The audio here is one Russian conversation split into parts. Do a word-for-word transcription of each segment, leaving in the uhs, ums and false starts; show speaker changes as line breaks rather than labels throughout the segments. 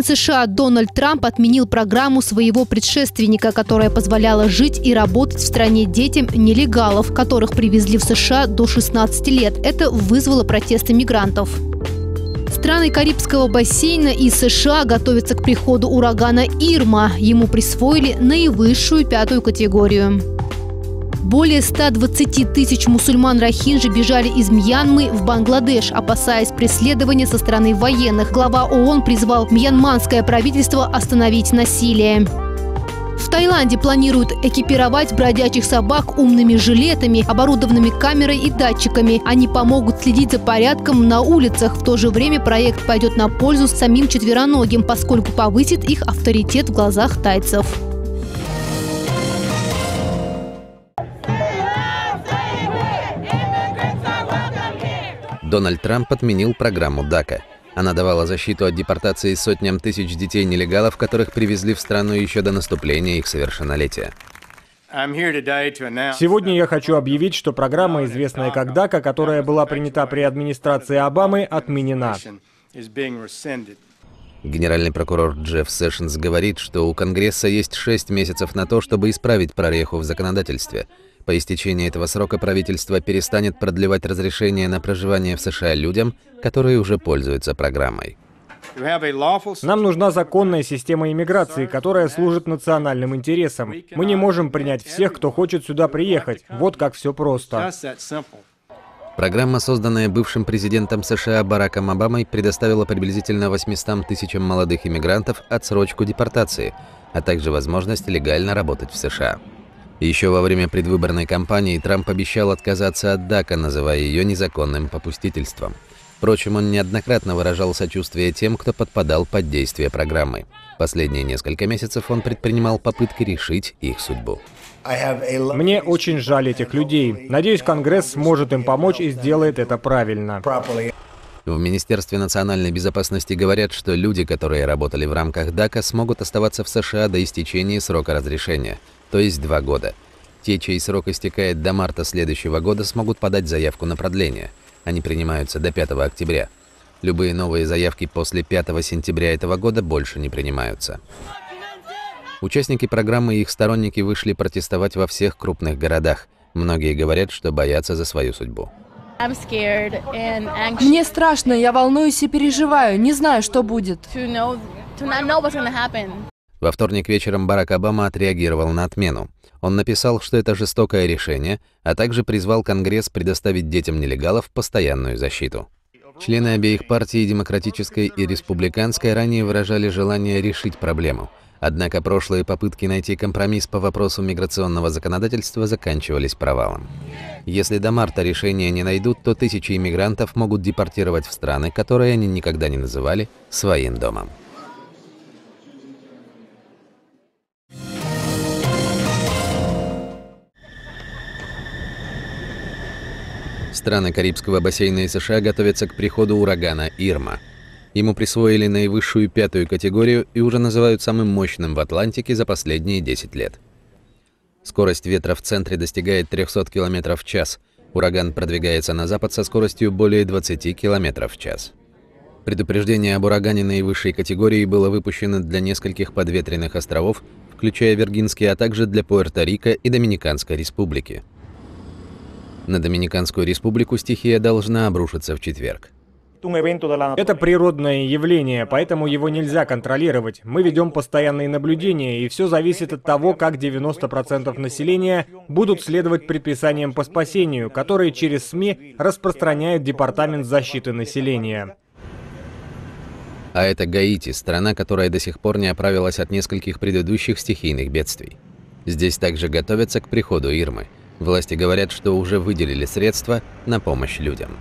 Президент США Дональд Трамп отменил программу своего предшественника, которая позволяла жить и работать в стране детям нелегалов, которых привезли в США до шестнадцати лет. Это вызвало протесты мигрантов. Страны Карибского бассейна и США готовятся к приходу урагана Ирма. Ему присвоили наивысшую пятую категорию. Более ста двадцати тысяч мусульман рохинджи бежали из Мьянмы в Бангладеш, опасаясь преследования со стороны военных. Глава ООН призвал мьянманское правительство остановить насилие. В Таиланде планируют экипировать бродячих собак умными жилетами, оборудованными камерой и датчиками. Они помогут следить за порядком на улицах. В то же время проект пойдет на пользу самим четвероногим, поскольку повысит их авторитет в глазах тайцев.
Дональд Трамп отменил программу дака. Она давала защиту от депортации сотням тысяч детей-нелегалов, которых привезли в страну еще до наступления их совершеннолетия.
Сегодня я хочу объявить, что программа, известная как дака, которая была принята при администрации Обамы, отменена.
Генеральный прокурор Джефф Сэшенс говорит, что у Конгресса есть шесть месяцев на то, чтобы исправить прореху в законодательстве. По истечении этого срока правительство перестанет продлевать разрешение на проживание в США людям, которые уже пользуются программой.
Нам нужна законная система иммиграции, которая служит национальным интересам. Мы не можем принять всех, кто хочет сюда приехать. Вот как все просто.
Программа, созданная бывшим президентом США Бараком Обамой, предоставила приблизительно восьмистам тысячам молодых иммигрантов отсрочку депортации, а также возможность легально работать в США. Еще во время предвыборной кампании Трамп обещал отказаться от дака, называя ее незаконным попустительством. Впрочем, он неоднократно выражал сочувствие тем, кто подпадал под действие программы. Последние несколько месяцев он предпринимал попытки решить их судьбу.
Мне очень жаль этих людей. Надеюсь, Конгресс сможет им помочь и сделает это правильно.
В Министерстве национальной безопасности говорят, что люди, которые работали в рамках дака, смогут оставаться в США до истечения срока разрешения, то есть два года. Те, чей срок истекает до марта следующего года, смогут подать заявку на продление. Они принимаются до пятого октября. Любые новые заявки после пятого сентября этого года больше не принимаются. Участники программы и их сторонники вышли протестовать во всех крупных городах. Многие говорят, что боятся за свою судьбу.
Мне страшно, я волнуюсь и переживаю, не знаю, что будет.
Во вторник вечером Барак Обама отреагировал на отмену. Он написал, что это жестокое решение, а также призвал Конгресс предоставить детям нелегалов постоянную защиту. Члены обеих партий, демократической и республиканской, ранее выражали желание решить проблему. Однако прошлые попытки найти компромисс по вопросу миграционного законодательства заканчивались провалом. Если до марта решения не найдут, то тысячи иммигрантов могут депортировать в страны, которые они никогда не называли своим домом. Страны Карибского бассейна и США готовятся к приходу урагана Ирма. Ему присвоили наивысшую пятую категорию и уже называют самым мощным в Атлантике за последние десять лет. Скорость ветра в центре достигает трёхсот километров в час. Ураган продвигается на запад со скоростью более двадцати километров в час. Предупреждение об урагане наивысшей категории было выпущено для нескольких подветренных островов, включая Виргинские, а также для Пуэрто-Рико и Доминиканской республики. На Доминиканскую республику стихия должна обрушиться в четверг.
Это природное явление, поэтому его нельзя контролировать. Мы ведем постоянные наблюдения, и все зависит от того, как девяносто процентов населения будут следовать предписаниям по спасению, которые через СМИ распространяет Департамент защиты населения.
А это Гаити, страна, которая до сих пор не оправилась от нескольких предыдущих стихийных бедствий. Здесь также готовятся к приходу Ирмы. Власти говорят, что уже выделили средства на помощь людям.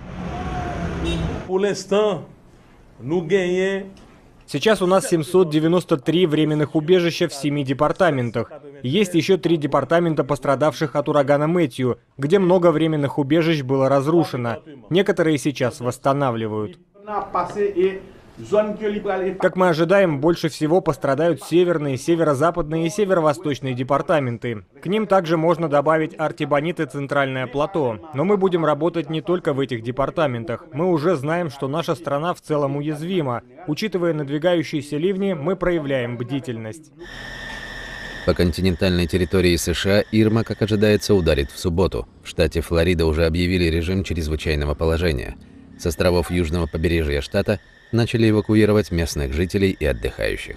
Сейчас у нас семьсот девяносто три временных убежища в семи департаментах. Есть еще три департамента, пострадавших от урагана Мэтью, где много временных убежищ было разрушено. Некоторые сейчас восстанавливают. Как мы ожидаем, больше всего пострадают северные, северо-западные и северо-восточные департаменты. К ним также можно добавить Артибонит и Центральное плато. Но мы будем работать не только в этих департаментах. Мы уже знаем, что наша страна в целом уязвима. Учитывая надвигающиеся ливни, мы проявляем бдительность.
По континентальной территории США Ирма, как ожидается, ударит в субботу. В штате Флорида уже объявили режим чрезвычайного положения. С островов южного побережья штата начали эвакуировать местных жителей и отдыхающих.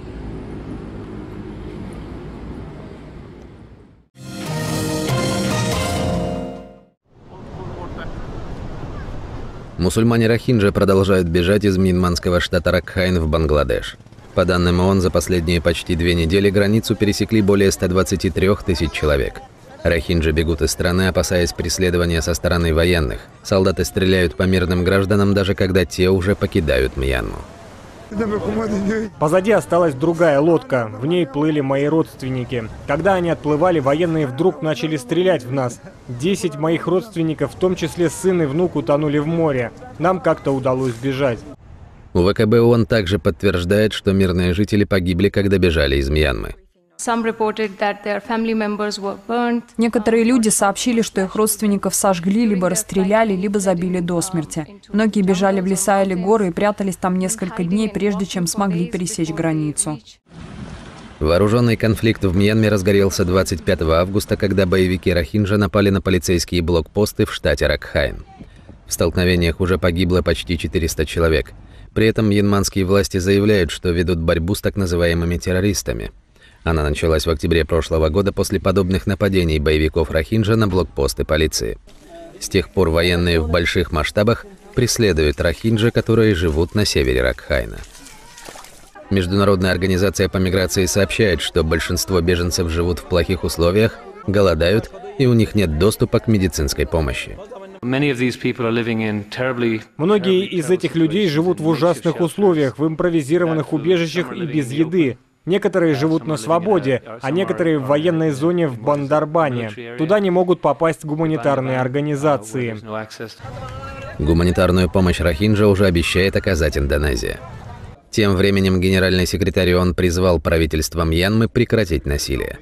Мусульмане Рохинджа продолжают бежать из мьянманского штата Ракхайн в Бангладеш. По данным ООН, за последние почти две недели границу пересекли более ста двадцати трёх тысяч человек. Рохинджи бегут из страны, опасаясь преследования со стороны военных. Солдаты стреляют по мирным гражданам, даже когда те уже покидают Мьянму.
Позади осталась другая лодка. В ней плыли мои родственники. Когда они отплывали, военные вдруг начали стрелять в нас. Десять моих родственников, в том числе сын и внук, утонули в море. Нам как-то удалось бежать.
У ВКБ ООН также подтверждает, что мирные жители погибли, когда бежали из Мьянмы.
Некоторые люди сообщили, что их родственников сожгли, либо расстреляли, либо забили до смерти. Многие бежали в леса или горы и прятались там несколько дней, прежде чем смогли пересечь границу.
Вооруженный конфликт в Мьянме разгорелся двадцать пятого августа, когда боевики Рохинджа напали на полицейские блокпосты в штате Ракхайн. В столкновениях уже погибло почти четыреста человек. При этом мьянманские власти заявляют, что ведут борьбу с так называемыми террористами. Она началась в октябре прошлого года после подобных нападений боевиков Рохинджа на блокпосты полиции. С тех пор военные в больших масштабах преследуют Рохинджа, которые живут на севере Ракхайна. Международная организация по миграции сообщает, что большинство беженцев живут в плохих условиях, голодают и у них нет доступа к медицинской помощи.
Многие из этих людей живут в ужасных условиях, в импровизированных убежищах и без еды. Некоторые живут на свободе, а некоторые в военной зоне в Бандарбане. Туда не могут попасть гуманитарные организации.
Гуманитарную помощь Рохинджа уже обещает оказать Индонезия. Тем временем генеральный секретарь ООН призвал правительство Мьянмы прекратить насилие.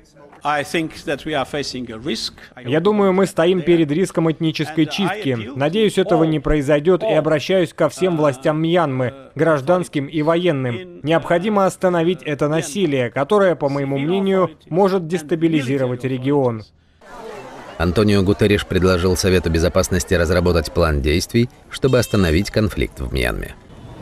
Я думаю, мы стоим перед риском этнической чистки. Надеюсь, этого не произойдет, и обращаюсь ко всем властям Мьянмы, гражданским и военным. Необходимо остановить это насилие, которое, по моему мнению, может дестабилизировать регион.
Антонио Гутерриш предложил Совету Безопасности разработать план действий, чтобы остановить конфликт в Мьянме.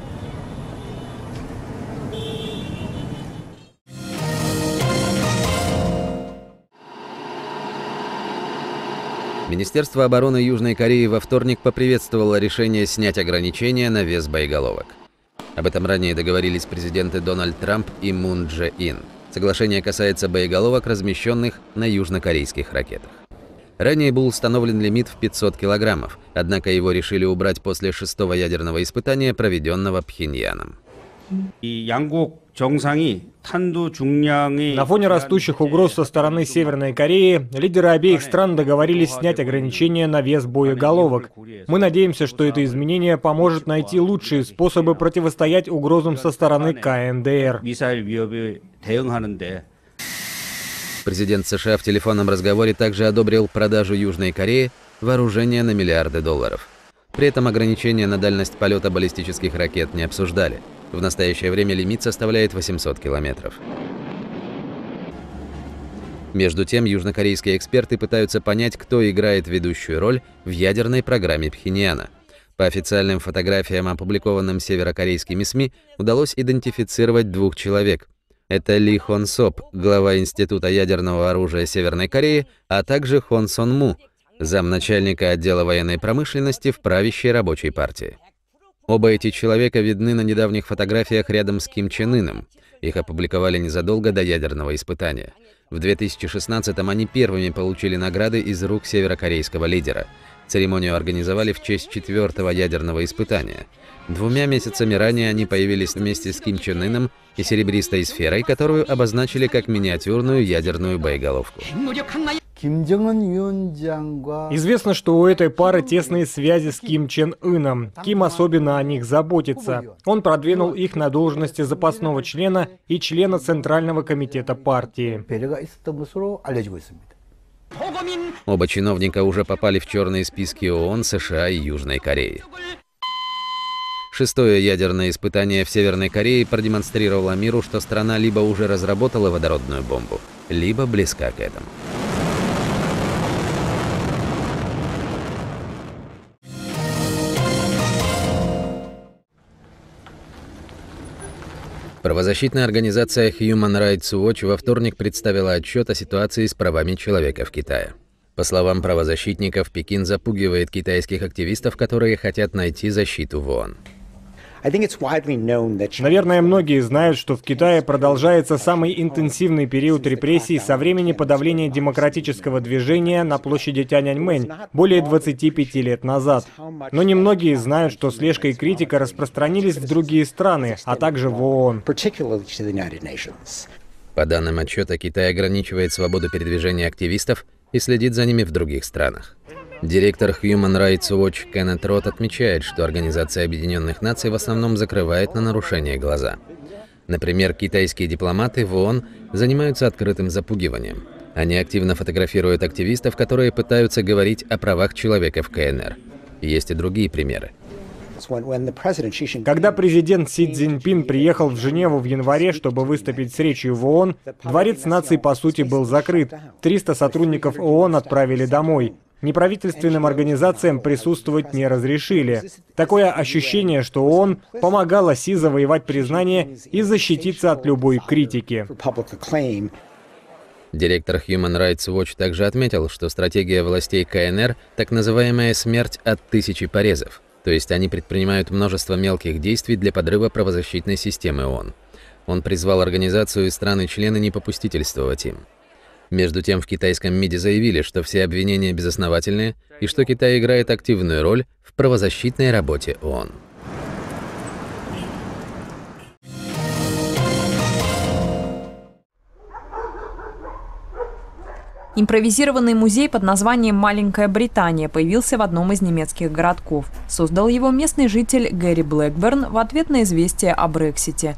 Министерство обороны Южной Кореи во вторник поприветствовало решение снять ограничения на вес боеголовок. Об этом ранее договорились президенты Дональд Трамп и Мун Дже Ин. Соглашение касается боеголовок, размещенных на южнокорейских ракетах. Ранее был установлен лимит в пятьсот килограммов, однако его решили убрать после шестого ядерного испытания, проведенного Пхеньяном.
На фоне растущих угроз со стороны Северной Кореи, лидеры обеих стран договорились снять ограничения на вес боеголовок. Мы надеемся, что это изменение поможет найти лучшие способы противостоять угрозам со стороны ка эн дэ эр.
Президент США в телефонном разговоре также одобрил продажу Южной Корее вооружения на миллиарды долларов. При этом ограничения на дальность полета баллистических ракет не обсуждали. В настоящее время лимит составляет восемьсот километров. Между тем, южнокорейские эксперты пытаются понять, кто играет ведущую роль в ядерной программе Пхеньяна. По официальным фотографиям, опубликованным северокорейскими СМИ, удалось идентифицировать двух человек. Это Ли Хон Соп, глава Института ядерного оружия Северной Кореи, а также Хон Сон Му, замначальника отдела военной промышленности в правящей рабочей партии. Оба эти человека видны на недавних фотографиях рядом с Ким Чен Ыном. Их опубликовали незадолго до ядерного испытания. В две тысячи шестнадцатом они первыми получили награды из рук северокорейского лидера. Церемонию организовали в честь четвертого ядерного испытания. Двумя месяцами ранее они появились вместе с Ким Чен Ыном и серебристой сферой, которую обозначили как миниатюрную ядерную боеголовку.
Известно, что у этой пары тесные связи с Ким Чен Ыном. Ким особенно о них заботится. Он продвинул их на должности запасного члена и члена Центрального комитета партии.
Оба чиновника уже попали в черные списки ООН, США и Южной Кореи. Шестое ядерное испытание в Северной Корее продемонстрировало миру, что страна либо уже разработала водородную бомбу, либо близка к этому. Правозащитная организация Human Rights Watch во вторник представила отчет о ситуации с правами человека в Китае. По словам правозащитников, Пекин запугивает китайских активистов, которые хотят найти защиту в ООН.
Наверное, многие знают, что в Китае продолжается самый интенсивный период репрессий со времени подавления демократического движения на площади Тяньаньмэнь более двадцати пяти лет назад. Но немногие знают, что слежка и критика распространились в другие страны, а также в ООН.
По данным отчета, Китай ограничивает свободу передвижения активистов и следит за ними в других странах. Директор Human Rights Watch Кеннет Рот отмечает, что Организация Объединенных Наций в основном закрывает на нарушения глаза. Например, китайские дипломаты в ООН занимаются открытым запугиванием. Они активно фотографируют активистов, которые пытаются говорить о правах человека в КНР. Есть и другие примеры.
Когда президент Си Цзиньпин приехал в Женеву в январе, чтобы выступить с речью в ООН, Дворец наций по сути был закрыт. триста сотрудников ООН отправили домой. Неправительственным организациям присутствовать не разрешили. Такое ощущение, что ООН помогала Си завоевать признание и защититься от любой критики.
Директор Human Rights Watch также отметил, что стратегия властей КНР – так называемая «смерть от тысячи порезов». То есть они предпринимают множество мелких действий для подрыва правозащитной системы ООН. Он призвал организацию и страны-члены не попустительствовать им. Между тем, в китайском МИДе заявили, что все обвинения безосновательные и что Китай играет активную роль в правозащитной работе ООН.
Импровизированный музей под названием «Маленькая Британия» появился в одном из немецких городков. Создал его местный житель Гэри Блэкберн в ответ на известие о Брексите.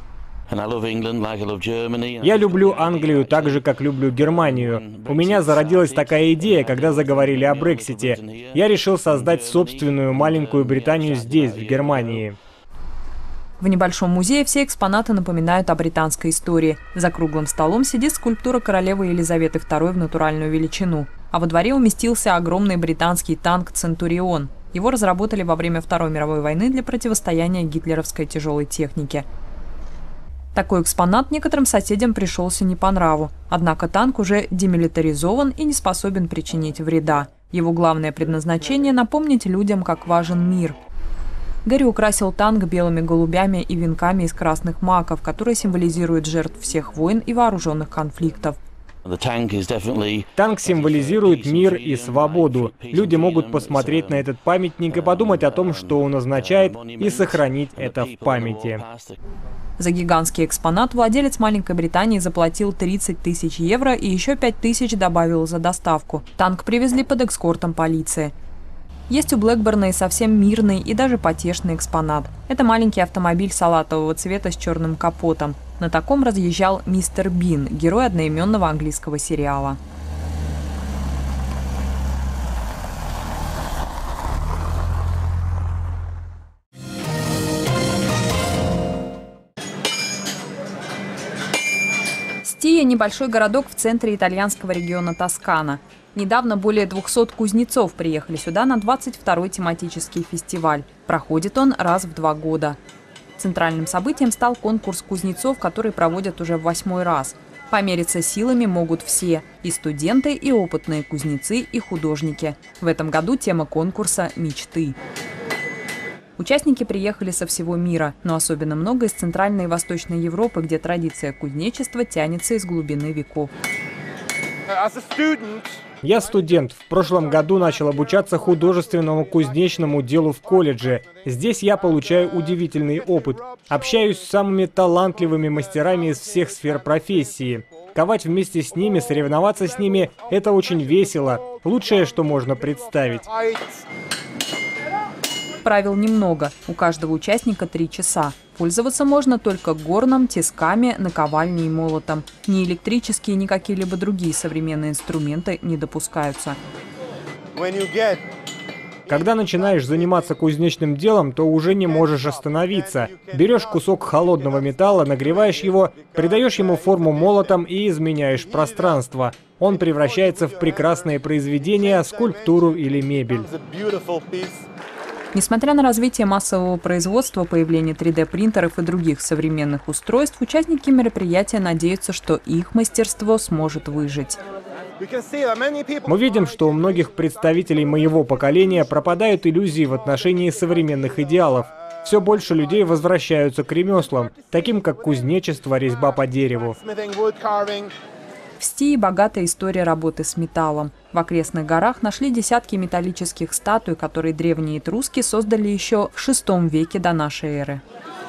Я люблю Англию так же, как люблю Германию. У меня зародилась такая идея, когда заговорили о Брексите. Я решил создать собственную маленькую Британию здесь, в Германии.
В небольшом музее все экспонаты напоминают о британской истории. За круглым столом сидит скульптура королевы Елизаветы второй в натуральную величину. А во дворе уместился огромный британский танк «Центурион». Его разработали во время Второй мировой войны для противостояния гитлеровской тяжелой технике. Такой экспонат некоторым соседям пришелся не по нраву. Однако танк уже демилитаризован и не способен причинить вреда. Его главное предназначение – напомнить людям, как важен мир. Гэри украсил танк белыми голубями и венками из красных маков, которые символизируют жертв всех войн и вооруженных конфликтов.
Танк символизирует мир и свободу. Люди могут посмотреть на этот памятник и подумать о том, что он означает, и сохранить это в памяти.
За гигантский экспонат владелец Маленькой Британии заплатил тридцать тысяч евро и еще пять тысяч добавил за доставку. Танк привезли под эскортом полиции. Есть у Блэкберна и совсем мирный и даже потешный экспонат. Это маленький автомобиль салатового цвета с черным капотом. На таком разъезжал мистер Бин, герой одноименного английского сериала. Стия – небольшой городок в центре итальянского региона Тоскана. Недавно более двухсот кузнецов приехали сюда на двадцать второй тематический фестиваль. Проходит он раз в два года. Центральным событием стал конкурс кузнецов, который проводят уже в восьмой раз. Помериться силами могут все – и студенты, и опытные кузнецы, и художники. В этом году тема конкурса – мечты. Участники приехали со всего мира, но особенно много из Центральной и Восточной Европы, где традиция кузнечества тянется из глубины веков.
Я студент. В прошлом году начал обучаться художественному кузнечному делу в колледже. Здесь я получаю удивительный опыт. Общаюсь с самыми талантливыми мастерами из всех сфер профессии. ковать вместе с ними, соревноваться с ними – это очень весело. Лучшее, что можно представить.
Правил немного. У каждого участника три часа. Пользоваться можно только горном, тисками, наковальней и молотом. Ни электрические, ни какие-либо другие современные инструменты не допускаются.
Когда начинаешь заниматься кузнечным делом, то уже не можешь остановиться. Берешь кусок холодного металла, нагреваешь его, придаешь ему форму молотом и изменяешь пространство. Он превращается в прекрасное произведение, скульптуру или мебель.
Несмотря на развитие массового производства, появление три дэ принтеров и других современных устройств, участники мероприятия надеются, что их мастерство сможет выжить.
Мы видим, что у многих представителей моего поколения пропадают иллюзии в отношении современных идеалов. Все больше людей возвращаются к ремеслам, таким как кузнечество, резьба по дереву.
В Стии богатая история работы с металлом. В окрестных горах нашли десятки металлических статуй, которые древние этруски создали еще в шестом веке до нашей эры.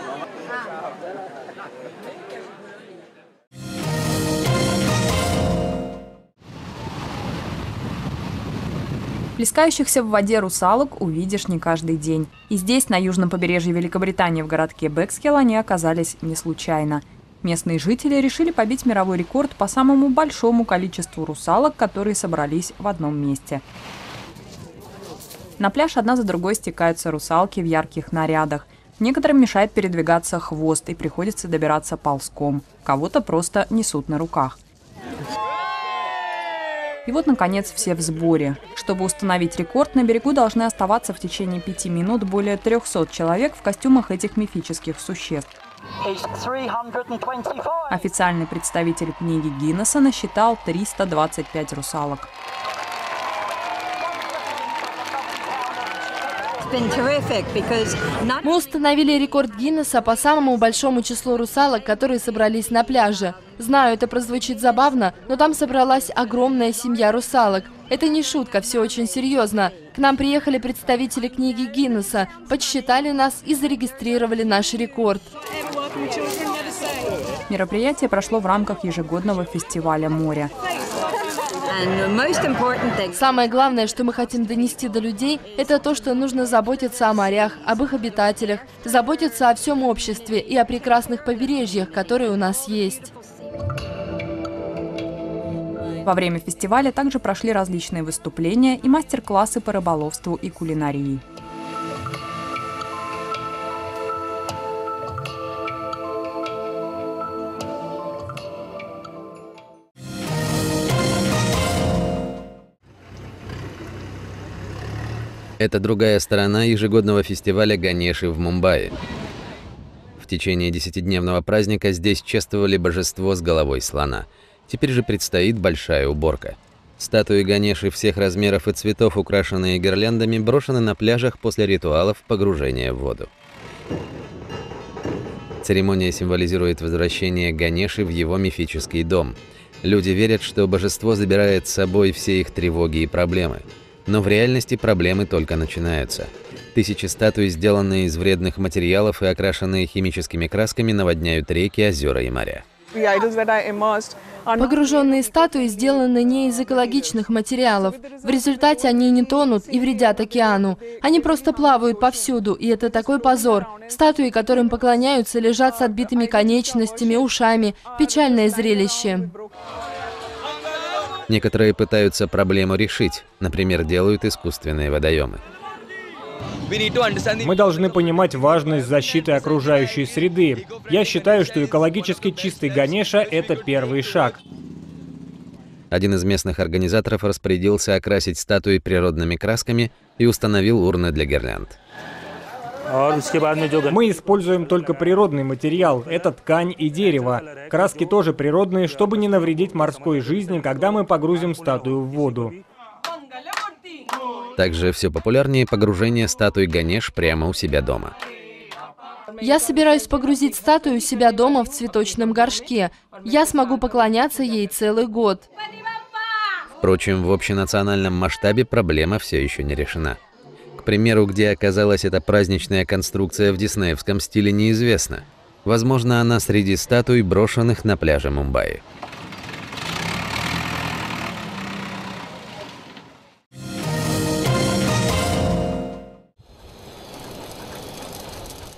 Плескающихся в воде русалок увидишь не каждый день. И здесь, на южном побережье Великобритании, в городке Бэкскилл, они оказались не случайно. Местные жители решили побить мировой рекорд по самому большому количеству русалок, которые собрались в одном месте. На пляж одна за другой стекаются русалки в ярких нарядах. Некоторым мешает передвигаться хвост и приходится добираться ползком. Кого-то просто несут на руках. И вот, наконец, все в сборе. Чтобы установить рекорд, на берегу должны оставаться в течение пяти минут более трёхсот человек в костюмах этих мифических существ. Официальный представитель книги Гиннесса насчитал триста двадцать пять русалок.
Мы установили рекорд Гиннесса по самому большому числу русалок, которые собрались на пляже. Знаю, это прозвучит забавно, но там собралась огромная семья русалок. Это не шутка, все очень серьезно. К нам приехали представители книги Гиннесса, подсчитали нас и зарегистрировали наш рекорд.
Мероприятие прошло в рамках ежегодного фестиваля моря.
Самое главное, что мы хотим донести до людей, это то, что нужно заботиться о морях, об их обитателях, заботиться о всем обществе и о прекрасных побережьях, которые у нас есть.
Во время фестиваля также прошли различные выступления и мастер-классы по рыболовству и кулинарии.
Это другая сторона ежегодного фестиваля Ганеши в Мумбаи. В течение десятидневного праздника здесь чествовали божество с головой слона. Теперь же предстоит большая уборка. Статуи Ганеши всех размеров и цветов, украшенные гирляндами, брошены на пляжах после ритуалов погружения в воду. Церемония символизирует возвращение Ганеши в его мифический дом. Люди верят, что божество забирает с собой все их тревоги и проблемы. Но в реальности проблемы только начинаются. Тысячи статуй, сделанные из вредных материалов и окрашенные химическими красками, наводняют реки, озера и моря.
Погруженные статуи сделаны не из экологичных материалов. В результате они не тонут и вредят океану. Они просто плавают повсюду, и это такой позор. Статуи, которым поклоняются, лежат с отбитыми конечностями, ушами. Печальное зрелище.
Некоторые пытаются проблему решить, например, делают искусственные водоемы.
Мы должны понимать важность защиты окружающей среды. Я считаю, что экологически чистый Ганеша – это первый шаг.
Один из местных организаторов распорядился окрасить статуи природными красками и установил урны для гирлянд.
Мы используем только природный материал – это ткань и дерево. Краски тоже природные, чтобы не навредить морской жизни, когда мы погрузим статую в воду.
Также все популярнее погружение статуи Ганеш прямо у себя дома.
Я собираюсь погрузить статую у себя дома в цветочном горшке. Я смогу поклоняться ей целый год.
Впрочем, в общенациональном масштабе проблема все еще не решена. К примеру, где оказалась эта праздничная конструкция в диснеевском стиле, неизвестно. Возможно, она среди статуй, брошенных на пляже Мумбаи.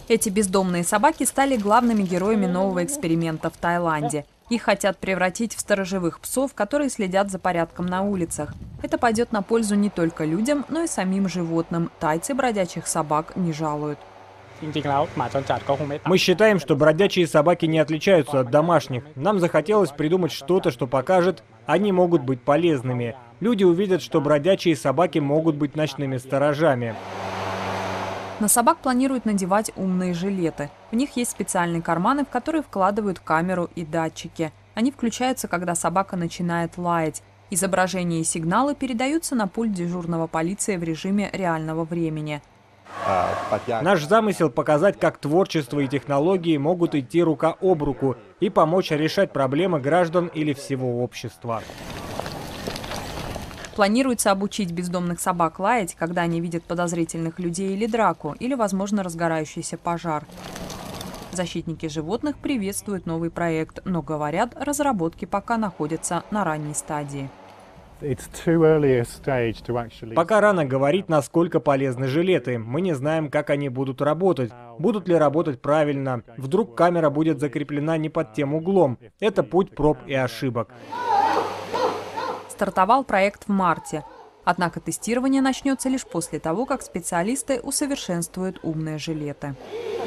Эти бездомные собаки стали главными героями нового эксперимента в Таиланде. Их хотят превратить в сторожевых псов, которые следят за порядком на улицах. Это пойдет на пользу не только людям, но и самим животным. Тайцы бродячих собак не жалуют.
Мы считаем, что бродячие собаки не отличаются от домашних. Нам захотелось придумать что-то, что покажет, они могут быть полезными. Люди увидят, что бродячие собаки могут быть ночными сторожами.
На собак планируют надевать умные жилеты. В них есть специальные карманы, в которые вкладывают камеру и датчики. Они включаются, когда собака начинает лаять. Изображения и сигналы передаются на пульт дежурного полиции в режиме реального времени.
Наш замысел показать, как творчество и технологии могут идти рука об руку и помочь решать проблемы граждан или всего общества.
Планируется обучить бездомных собак лаять, когда они видят подозрительных людей или драку, или, возможно, разгорающийся пожар. Защитники животных приветствуют новый проект, но говорят, разработки пока находятся на ранней стадии.
Пока рано говорить, насколько полезны жилеты. Мы не знаем, как они будут работать. Будут ли работать правильно. Вдруг камера будет закреплена не под тем углом. Это путь проб и ошибок.
Стартовал проект в марте. Однако тестирование начнется лишь после того, как специалисты усовершенствуют умные жилеты.